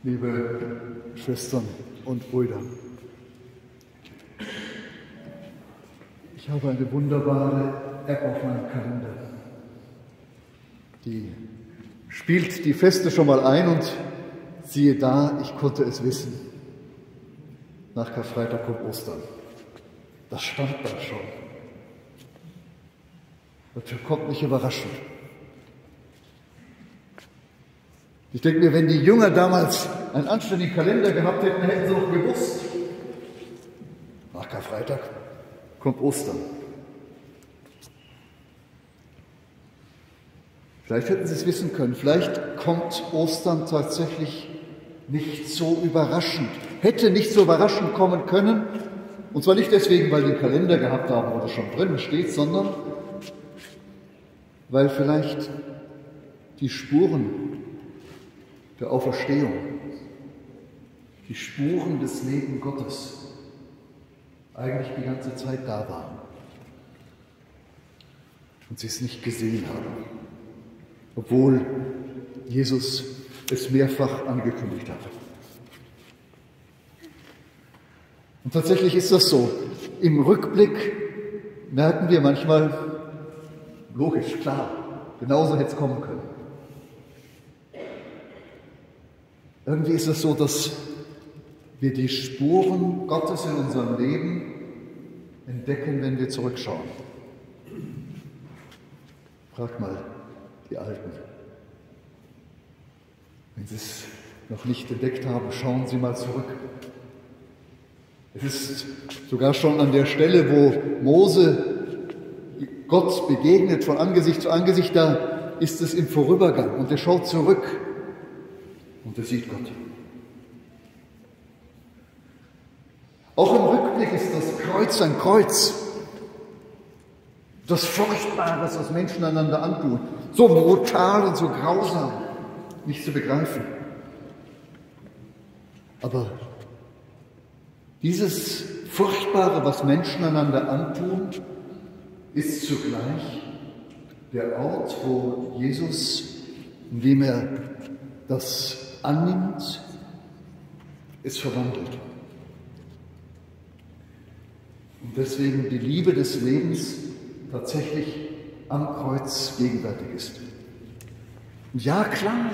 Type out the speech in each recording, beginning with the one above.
liebe Schwestern und Brüder. Ich habe eine wunderbare App auf meinem Kalender. Die spielt die Feste schon mal ein und siehe da, ich konnte es wissen. Nach Karfreitag kommt Ostern. Das stand da schon. Das kommt nicht überraschend. Ich denke mir, wenn die Jünger damals einen anständigen Kalender gehabt hätten, hätten sie auch gewusst. Nach Karfreitag kommt Ostern. Vielleicht hätten sie es wissen können. Vielleicht kommt Ostern tatsächlich nicht so überraschend. Hätte nicht so überraschend kommen können. Und zwar nicht deswegen, weil die einen Kalender gehabt haben, wo das schon drin steht, sondern weil vielleicht die Spuren der Auferstehung, die Spuren des Lebens Gottes eigentlich die ganze Zeit da waren und sie es nicht gesehen haben, obwohl Jesus es mehrfach angekündigt hat. Und tatsächlich ist das so. Im Rückblick merken wir manchmal, logisch, klar, genauso hätte es kommen können. Irgendwie ist es so, dass wir die Spuren Gottes in unserem Leben entdecken, wenn wir zurückschauen. Fragt mal die Alten. Wenn Sie es noch nicht entdeckt haben, schauen Sie mal zurück. Es ist sogar schon an der Stelle, wo Mose Gott begegnet von Angesicht zu Angesicht, da ist es im Vorübergang und er schaut zurück. Und er sieht Gott. Auch im Rückblick ist das Kreuz ein Kreuz. Das Furchtbares, was Menschen einander antun. So brutal und so grausam. Nicht zu begreifen. Aber dieses Furchtbare, was Menschen einander antun, ist zugleich der Ort, wo Jesus, indem er das annimmt, es verwandelt. Und deswegen die Liebe des Lebens tatsächlich am Kreuz gegenwärtig ist. Und ja, klar,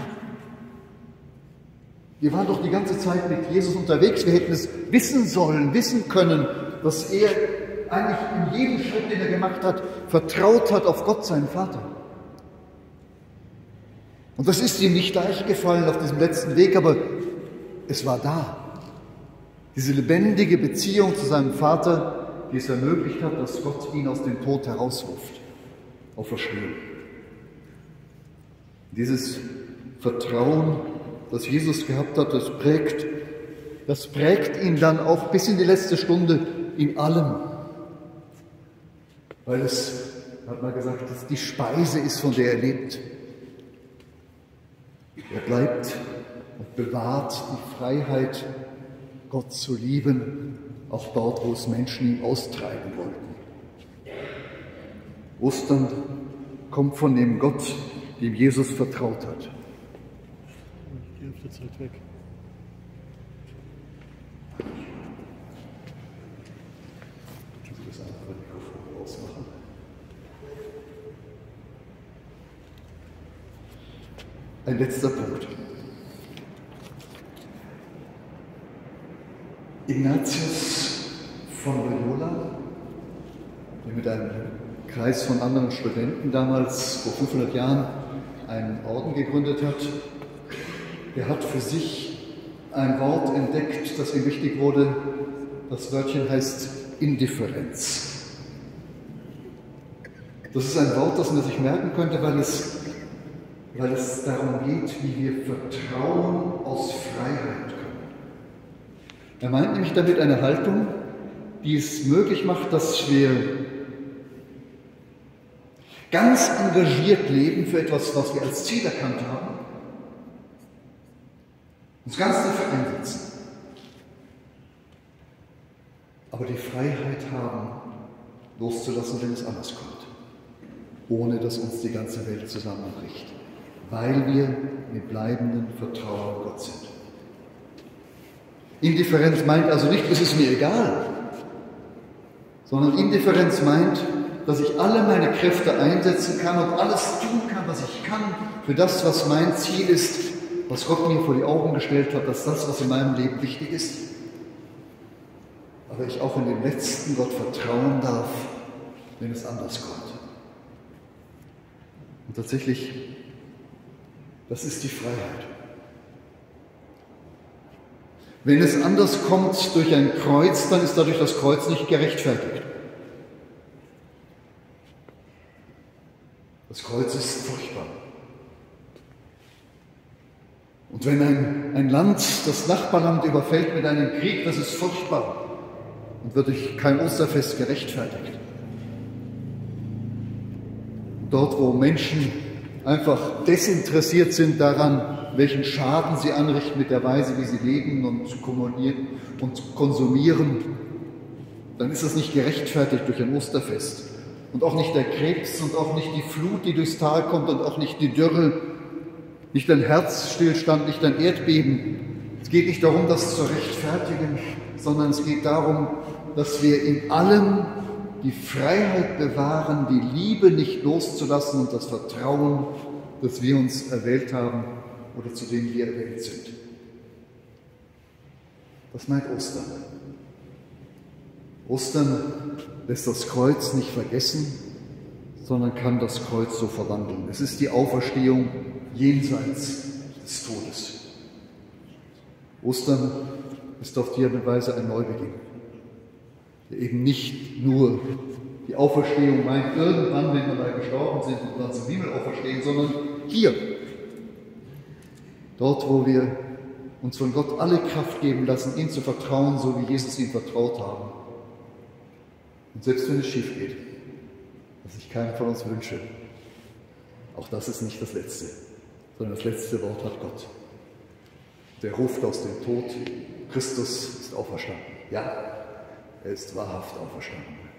wir waren doch die ganze Zeit mit Jesus unterwegs, wir hätten es wissen sollen, wissen können, dass er eigentlich in jedem Schritt, den er gemacht hat, vertraut hat auf Gott, seinen Vater. Und das ist ihm nicht leicht gefallen auf diesem letzten Weg, aber es war da. Diese lebendige Beziehung zu seinem Vater, die es ermöglicht hat, dass Gott ihn aus dem Tod herausruft, auferstehen. Dieses Vertrauen, das Jesus gehabt hat, das prägt ihn dann auch bis in die letzte Stunde in allem. Weil es, hat man gesagt, dass die Speise ist, von der er lebt. Er bleibt und bewahrt die Freiheit, Gott zu lieben, auch dort, wo es Menschen ihn austreiben wollten. Ostern kommt von dem Gott, dem Jesus vertraut hat. Die Hälfte Zeit weg. Können Sie das einfach mit dem Mikrofon ausmachen? Ein letzter Punkt. Ignatius von Loyola, der mit einem Kreis von anderen Studenten damals vor 500 Jahren einen Orden gegründet hat, der hat für sich ein Wort entdeckt, das ihm wichtig wurde. Das Wörtchen heißt Indifferenz. Das ist ein Wort, das man sich merken könnte, weil es darum geht, wie wir Vertrauen aus Freiheit können. Er meint nämlich damit eine Haltung, die es möglich macht, dass wir ganz engagiert leben für etwas, was wir als Ziel erkannt haben, uns ganz dafür einsetzen, aber die Freiheit haben, loszulassen, wenn es anders kommt, ohne dass uns die ganze Welt zusammenbricht, weil wir mit bleibendem Vertrauen Gott sind. Indifferenz meint also nicht, es ist mir egal, sondern Indifferenz meint, dass ich alle meine Kräfte einsetzen kann und alles tun kann, was ich kann, für das, was mein Ziel ist, was Gott mir vor die Augen gestellt hat, dass das, was in meinem Leben wichtig ist. Aber ich auch in den letzten Gott vertrauen darf, wenn es anders kommt. Und tatsächlich, das ist die Freiheit. Wenn es anders kommt durch ein Kreuz, dann ist dadurch das Kreuz nicht gerechtfertigt. Das Kreuz ist furchtbar. Und wenn ein Land das Nachbarland überfällt mit einem Krieg, das ist furchtbar und wird durch kein Osterfest gerechtfertigt. Und dort, wo Menschen einfach desinteressiert sind daran, welchen Schaden sie anrichten mit der Weise, wie sie leben und konsumieren, dann ist das nicht gerechtfertigt durch ein Osterfest. Und auch nicht der Krebs und auch nicht die Flut, die durchs Tal kommt und auch nicht die Dürre, nicht ein Herzstillstand, nicht ein Erdbeben. Es geht nicht darum, das zu rechtfertigen, sondern es geht darum, dass wir in allem die Freiheit bewahren, die Liebe nicht loszulassen und das Vertrauen, dass wir uns erwählt haben oder zu dem wir erwählt sind. Das meint Ostern. Ostern lässt das Kreuz nicht vergessen, sondern kann das Kreuz so verwandeln. Es ist die Auferstehung jenseits des Todes. Ostern ist auf diese Weise ein Neubeginn, der eben nicht nur die Auferstehung meint, irgendwann, wenn wir mal gestorben sind und dann zum Himmel auferstehen, sondern hier, dort, wo wir uns von Gott alle Kraft geben lassen, ihm zu vertrauen, so wie Jesus ihm vertraut haben. Und selbst wenn es schief geht, was ich keinem von uns wünsche, auch das ist nicht das Letzte, sondern das letzte Wort hat Gott. Der ruft aus dem Tod, Christus ist auferstanden. Ja, er ist wahrhaft auferstanden.